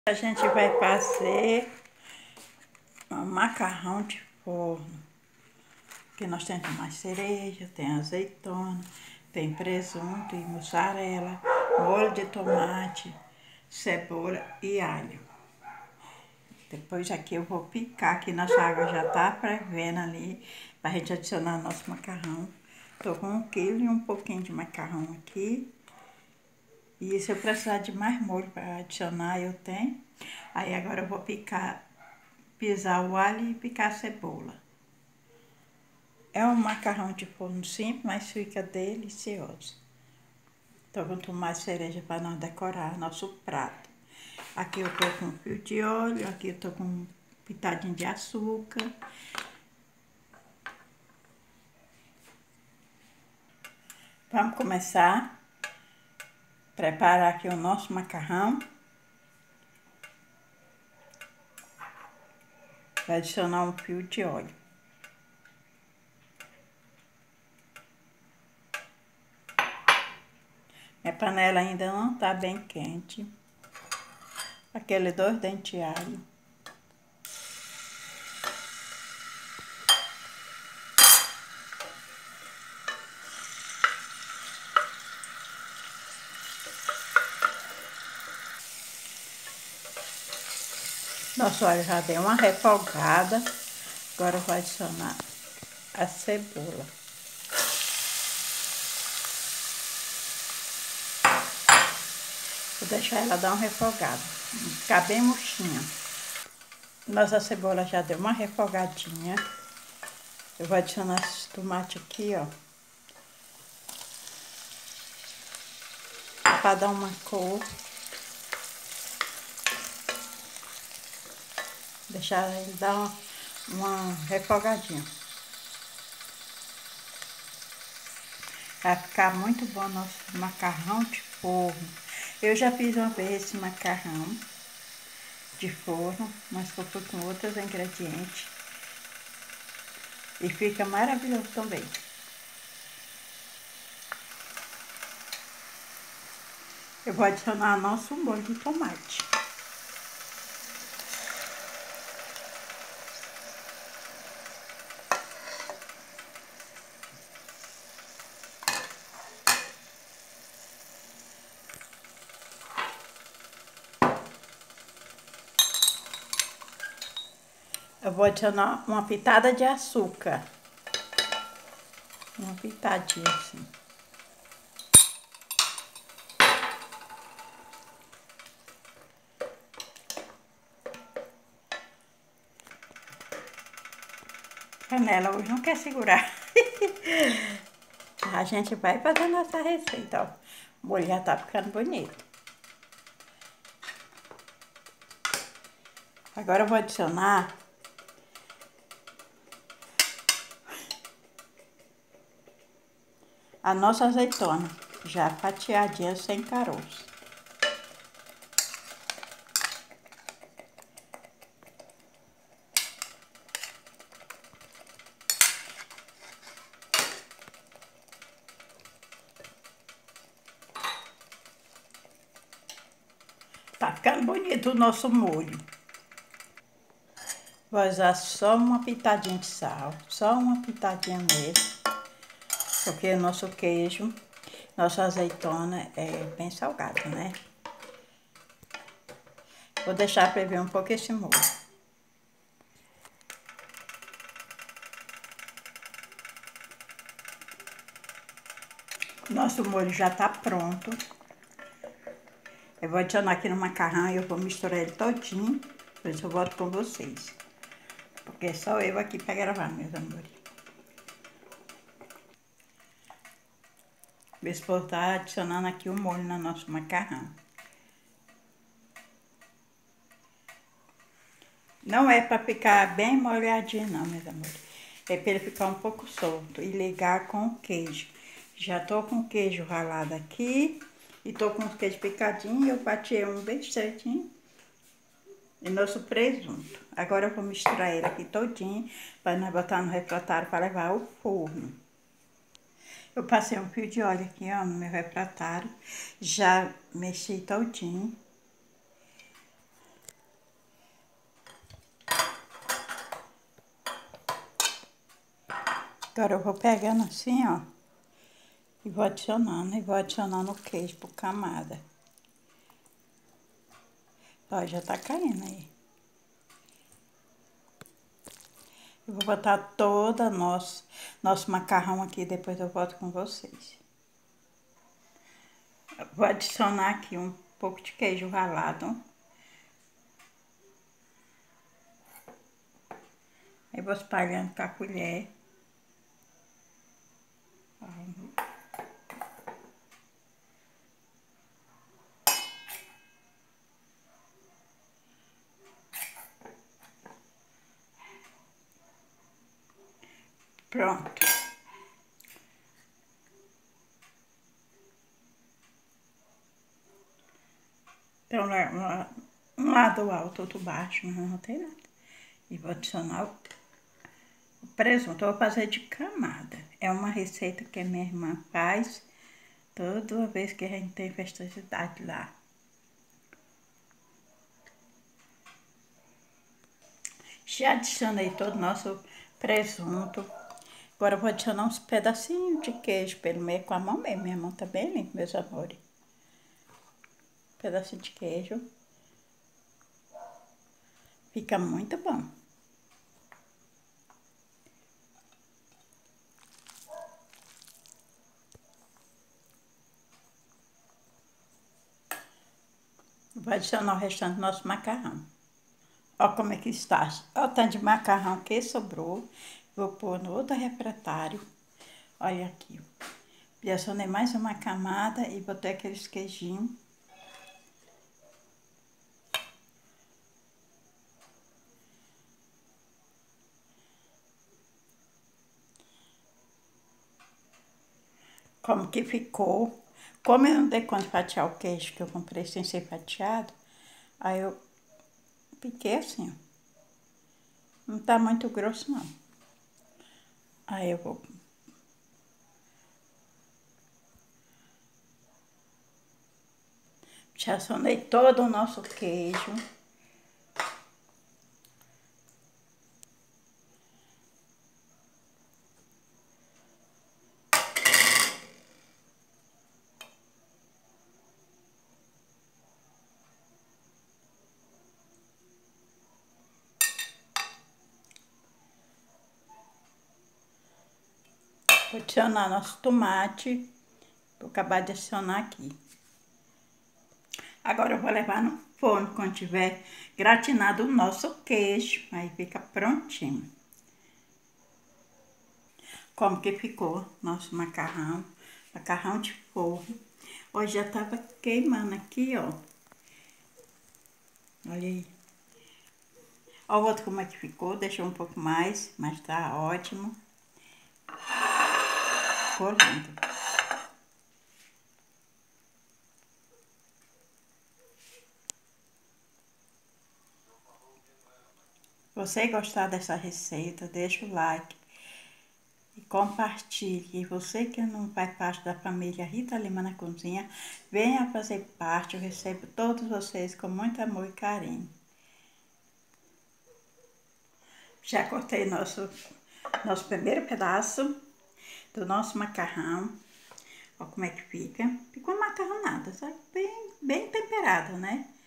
A gente vai fazer um macarrão de forno. Aqui nós temos mais cereja, tem azeitona, tem presunto e mussarela, molho de tomate, cebola e alho. Depois aqui eu vou picar, aqui nossa água já tá fervendo ali, pra gente adicionar nosso macarrão. Tô com 1 quilo e um pouquinho de macarrão aqui. E se eu precisar de mais molho para adicionar, eu tenho. Aí agora eu vou pisar o alho e picar a cebola. É um macarrão de forno simples, mas fica delicioso. Tô com tomate cereja para nós decorar nosso prato. Aqui eu tô com um fio de óleo, aqui eu tô com um pitadinho de açúcar. Vamos começar a preparar aqui o nosso macarrão. Vai adicionar um fio de óleo. Minha panela ainda não tá bem quente. Aquele 2 dentes de alho. Nosso óleo já deu uma refogada. Agora eu vou adicionar a cebola. Vou deixar ela dar uma refogada, ficar bem murchinha. Nossa cebola já deu uma refogadinha. Eu vou adicionar esse tomate aqui, ó. Para dar uma cor. Deixar ele dar uma refogadinha. Vai ficar muito bom nosso macarrão de forno. Eu já fiz uma vez esse macarrão de forno, mas eu fui com outros ingredientes. E fica maravilhoso também. Eu vou adicionar nosso molho de tomate. Eu vou adicionar uma pitada de açúcar. Uma pitadinha assim. A panela hoje não quer segurar. A gente vai fazer nossa receita, ó. O molho já tá ficando bonito. Agora eu vou adicionar a nossa azeitona, já fatiadinha sem caroço. Tá ficando bonito o nosso molho. Vou usar só uma pitadinha de sal, só uma pitadinha mesmo. Porque o nosso queijo, nossa azeitona é bem salgado, né? Vou deixar ferver um pouco esse molho. Nosso molho já tá pronto. Eu vou adicionar aqui no macarrão e eu vou misturar ele todinho. Depois eu volto com vocês. Porque é só eu aqui pra gravar, meus amores. Meu esposo tá adicionando aqui o molho no nosso macarrão. Não é pra ficar bem molhadinho não, meus amores. É pra ele ficar um pouco solto e ligar com o queijo. Já tô com o queijo ralado aqui. E tô com o queijo picadinho. Eu fatiei um bem certinho. E nosso presunto. Agora eu vou misturar ele aqui todinho. Para nós botar no refratário para levar ao forno. Eu passei um fio de óleo aqui, ó, no meu refratário. Já mexi todinho. Agora eu vou pegando assim, ó. E vou adicionando o queijo por camada. Ó, já tá caindo aí. Eu vou botar todo nosso macarrão aqui, depois eu volto com vocês. Vou adicionar aqui um pouco de queijo ralado. Aí vou espalhando com a colher. Pronto. Então, um lado alto, outro baixo, não tem nada. E vou adicionar o presunto. Eu vou fazer de camada. É uma receita que a minha irmã faz toda vez que a gente tem festividade lá. Já adicionei todo o nosso presunto. Agora eu vou adicionar uns pedacinhos de queijo pelo meio com a mão mesmo. Minha mão tá bem limpa, meus amores. Pedacinho de queijo. Fica muito bom. Vou adicionar o restante do nosso macarrão. Olha como é que está. Olha o tanto de macarrão que sobrou. Vou pôr no outro refratário. Olha aqui. Adicionei mais uma camada e botei aqueles queijinhos. Como que ficou. Como eu não dei conta de fatiar o queijo que eu comprei sem ser fatiado, aí eu piquei assim, ó. Não tá muito grosso, não. Aí eu vou... Já acionei todo o nosso queijo. Vou adicionar nosso tomate. Vou acabar de adicionar aqui. Agora eu vou levar no forno quando tiver gratinado o nosso queijo. Aí fica prontinho. Como que ficou nosso macarrão. Macarrão de forno. Hoje já tava queimando aqui, ó. Olha aí. Olha o outro como é que ficou. Deixou um pouco mais, mas tá ótimo. Ficou lindo. Se você gostar dessa receita, deixa o like e compartilhe. E você que não faz parte da família Rita Lima na Cozinha, venha fazer parte. Eu recebo todos vocês com muito amor e carinho. Já cortei nosso primeiro pedaço do nosso macarrão. Olha como é que fica. Ficou macarronada, sabe? Bem temperado, né?